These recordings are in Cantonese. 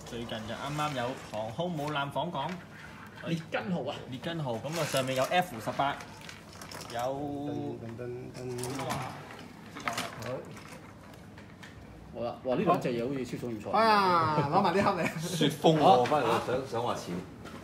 最近就啱啱有航空母艦訪港， 列根號啊， 列根號咁啊，上面有 F18，有好啦，哇！呢兩隻嘢好似超重唔錯。 啊，攞埋啲盒嚟。 雪風喎，翻嚟想話錢。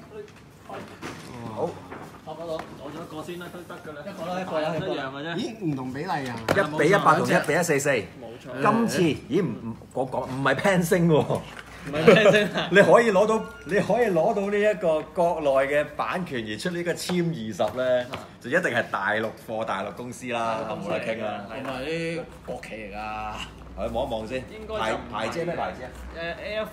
好， 攞咗一個先啦，都得㗎啦。 一個啦，一個啦， 一樣嘅啫。 咦，唔同比例啊 1比100同1比144。 冇錯。 今次咦我講唔係 Pan 星喎， 唔係咩先啊？ 你可以攞到呢一個國內嘅版權而出呢個簽20咧，就一定係大陸貨、大陸公司啦，冇得傾啦。 同埋啲國企嚟㗎。 係望一望先。 應該就牌子係咩牌子啊 ？Air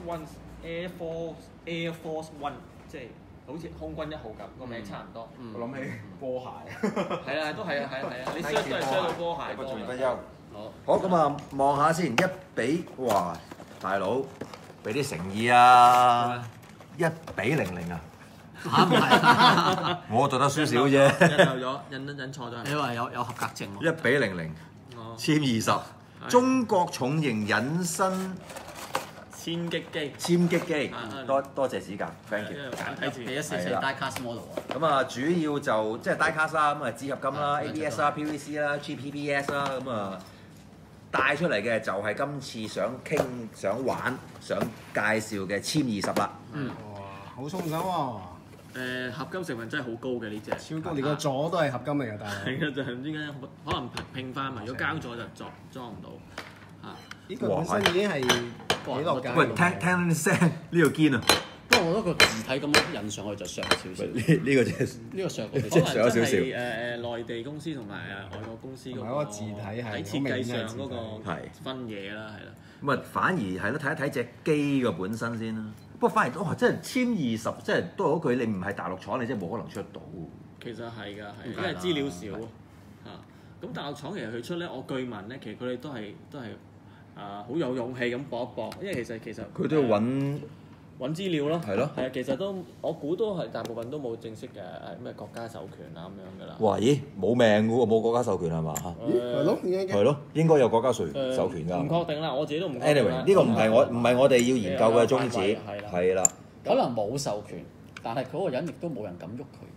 Force One，即係好似空軍1號咁，個名差唔多。 我諗起波鞋。 係啊，都係啊，你 search 都係 search 到波鞋多嘅。 個全分優。 好。 好咁啊，望下先，1比哇，大佬俾啲誠意啊，1比00啊！ 嚇唔係？ 我做得輸少啫。 印錯咗。 你話有合格證喎？ 1比00， 哦。 簽20，中國重型引申千擊機。 簽擊機，多謝指教 ，thank you。 簡體字。 144 die-cast model 啊。 咁啊，主要就即係 die-cast 啦，咁啊紙合金啦、ABS 啦、PVC 啦、GPPS 啦，咁啊帶出嚟嘅就係今次想傾、想玩、想介紹嘅簽20啦。 哇，好鬆手喎！ 合金成分真係好高嘅呢隻。 超高，連個座都係合金嚟㗎，大佬。 係啊，就係唔知點解可能拼翻埋，如果膠座就裝唔到。嚇！ 呢個本身已經係幾落價。 喂，聽啲聲，呢個堅啊！ 不過我覺得個字體咁樣印上去就上少少。 呢個真係呢個上可能即係上咗少少內地公司同埋外國公司同埋嗰個字體係喺設計上嗰個係分野啦，係啦。 咁啊，反而係咯，睇一睇隻機個本身先啦。不過反而哇，真係簽20，即係都係嗰句，你唔係大陸廠，你真係冇可能出到。 其實係㗎，係因為資料少啊。咁大陸廠其實佢出咧，我據聞咧，其實佢哋都係好有勇氣咁搏一搏，因為其實佢都要揾資料咯。 係咯。 係啊，其實我估都係大部分都冇正式嘅咩國家授權啊咁樣㗎啦。 哇！咦，冇命㗎喎，冇國家授權係嘛嚇？ 係咯，點解嘅？ 係咯，應該有國家授權㗎。 唔確定啦，我自己都唔確定啦。 Anyway，呢個唔係我哋要研究嘅宗旨，係啦。 可能冇授權，但係嗰個人亦都冇人敢喐佢。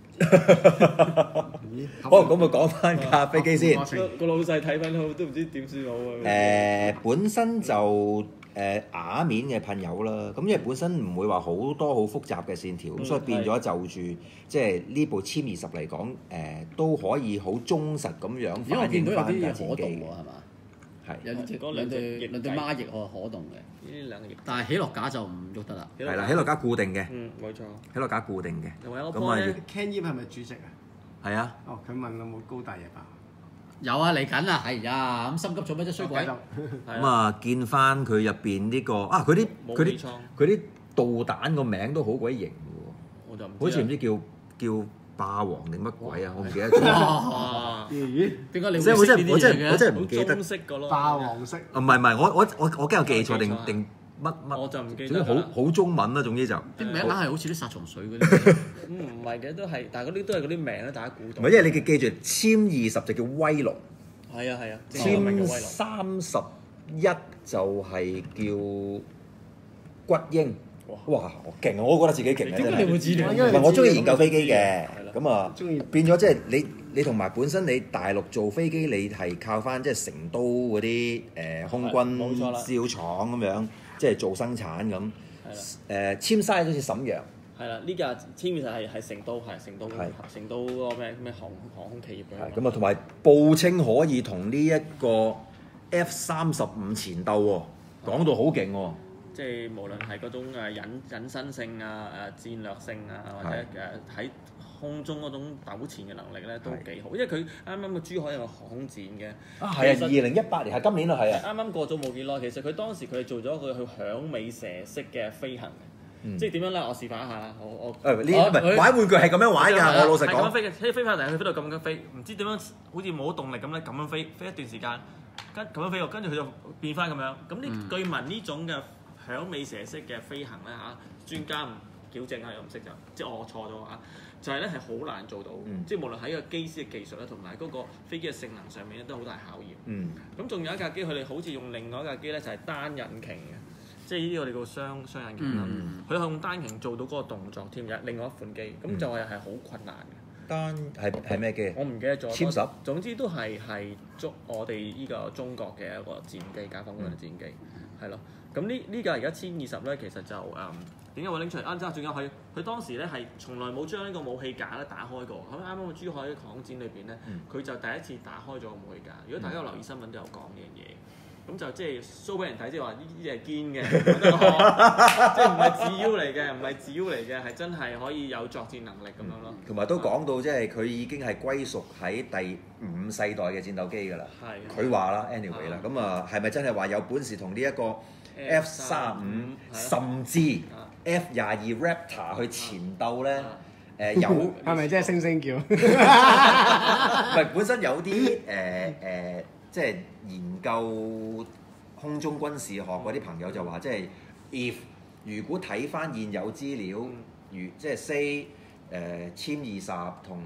好，咁啊講翻架飛機先。 個老細睇翻好都唔知點算好啊。 本身就瓦面嘅噴油啦，咁因為本身唔會話好多好複雜嘅線條，咁所以變咗就住即係呢部簽20嚟講，都可以好忠實咁樣因為我反映見到有啲翻架戰機嘢可動喎，係嘛？ 係有嗰兩對翼孖翼可動嘅， 呢兩個翼， 但係起落架就唔喐得啦。 係啦，起落架固定嘅， 冇錯。 起落架固定嘅。 另外有個咁 point 啊咧， Ken Yip 係咪主席啊？ 係啊， 哦，佢問有冇高大嘢吧？ 有啊，嚟緊啊，係呀，咁心急做咩啫，衰鬼！ 咁啊見翻佢入邊呢個啊，佢啲導彈個名都好鬼型嘅喎， 我就唔好似唔知叫霸王定乜鬼啊，我唔記得咗。 哇！ 咦？ 點解你即係我真係會識呢啲嘢嘅？ 我真係唔記得中。式嘅咯。 霸王色。 唔係，我驚我記錯定乜？ 我就唔記得。 總之好中文啦，總之就啲名硬係好似啲殺蟲水嗰啲。 唔係嘅，都係，但係嗰啲都係嗰啲名咧，大家估到。 唔係，因為你記住簽20就叫威龍， 係啊， 簽31就係叫骨鷹。哇！我勁啊，我覺得自己勁啊！ 點解你會知嘅？ 唔係我中意研究飛機嘅， 係啦咁啊變咗即係你同埋本身你大陸做飛機，你係靠翻即係成都嗰啲空軍冇錯啦燒廠咁樣，即係做生產咁。 係啦。 簽晒好似瀋陽。 係啦，呢架簽其實係成都，係成都係成都嗰個咩航空企業嘅。 咁啊，同埋報稱可以同呢一個 F35前鬥喎，講到好勁喎。 即係無論係嗰種隱身性啊、戰略性啊，或者喺空中嗰種糾纏嘅能力咧，都幾好。因為佢啱啱個珠海有個航空展嘅。 啊，係啊，2018年係今年啦，係啊。 啱啱過咗冇幾耐，其實佢當時佢係做咗一個去響尾蛇式嘅飛行嘅，即係點樣咧？我示範一下啦。我呢唔係玩玩具係咁樣玩㗎，我老實講。 係咁樣飛嘅，飛翻嚟，佢飛到咁樣飛，唔知點樣好似冇動力咁咧，咁樣飛一段時間，咁樣飛跟住佢就變翻咁樣。咁呢據聞呢種嘅響尾蛇式嘅飛行咧嚇，專家唔矯正啊，又唔識就即係我錯咗啊，就係咧係好難做到，即係無論喺個機師嘅技術咧，同埋嗰個飛機嘅性能上面咧，都好大考驗。咁仲有一架機，佢哋好似用另外一架機咧，就係單引擎嘅， 即係呢啲我哋叫雙引擎啦。佢用單擎做到嗰個動作添，有另外一款機，咁就係好困難嘅。 單係咩機？ 我唔記得咗。 殲十。 總之都係我哋呢個中國嘅一個戰機，解放軍嘅戰機，係咯。咁呢架而家1020咧，其實就點解會拎出嚟？仲有佢當時咧係從來冇將呢個武器架咧打開過。咁啱啱個珠海航展裏邊咧，佢就第一次打開咗個武器架。如果大家有留意新聞都有講呢樣嘢。咁就即係 show 俾人睇，即係話呢啲係堅嘅，即係唔係自腰嚟嘅，唔係自腰嚟嘅，係真係可以有作戰能力咁樣咯。 同埋都講到即係佢已經係歸屬喺第5世代嘅戰鬥機㗎啦。 係。 佢話啦 anyway 啦，咁啊係咪真係話有本事同呢一個 F-35甚至 F-22 Raptor 去前鬥咧？有係咪即係星星叫？ 唔係本身有啲即係研究空中軍事學嗰啲朋友就話，即係如果睇翻現有資料，即係 say 殲20同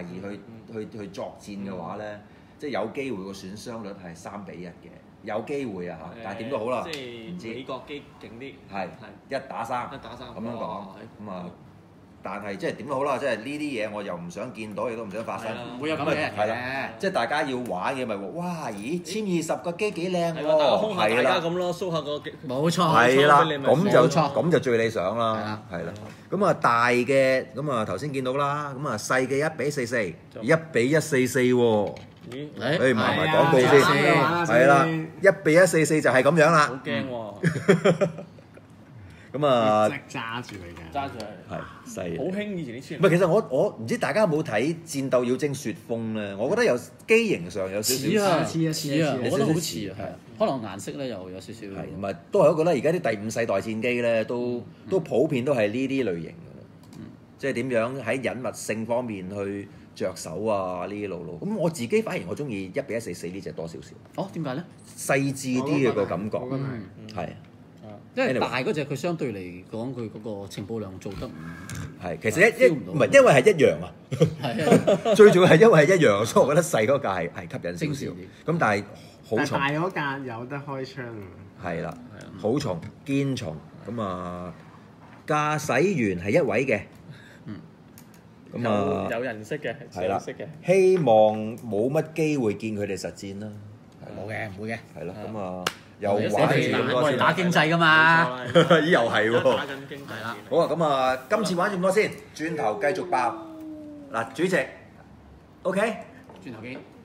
F-22去作戰嘅話咧，即係有機會個損傷率係3比1嘅，有機會啊嚇！但係點都好啦， 即係美國機勁啲， 係1打3咁樣講，咁啊。但係即係點都好啦，即係呢啲嘢我又唔想見到，亦都唔想發生。 唔會有咁嘅係啦，即係大家要玩嘅咪話，哇！咦，1020個機幾靚喎， 打個空下大家咁咯，show下個機。 冇錯， 係啦， 冇錯咁就最理想啦，係啦。咁啊大嘅咁啊頭先見到啦，咁啊細嘅1比44，1比144喎。咦？埋廣告先，係啦，1比144就係咁樣啦。 好驚喎！ 咁啊， 揸住嚟嘅， 揸住係犀利， 好興以前啲唔係，其實我唔知大家有冇睇《戰鬥妖精雪峰》咧？我覺得有機型上有少少似啊，我覺得好似似啊，係可能顏色咧又有少少。 係唔係都係覺得而家啲第5世代戰機咧，都普遍都係呢啲類型嘅，即係點樣喺隱密性方面去着手啊呢啲路。咁我自己反而我中意1比144呢隻多少少。 哦，點解咧？ 細緻啲嘅個感覺，係。 因為大嗰隻佢相對嚟講，佢嗰個情報量做得唔係，其實唔係因為係一樣啊，最重要係因為係一樣，所以我覺得細嗰架係吸引少少。咁但係好重， 大嗰架有得開槍啊！ 係啦，好重堅重，咁啊駕駛員係一位嘅，咁啊有人識嘅， 係啦，希望冇乜機會見佢哋實戰啦。 冇嘅，唔會嘅。 係咯，咁啊。又玩住咁多先， 我哋打經濟㗎嘛， 咦又係喎， 打緊經濟啦。 好啊，咁啊，今次玩住咁多先，轉頭繼續爆。嗱，主席 ，OK， 轉頭見。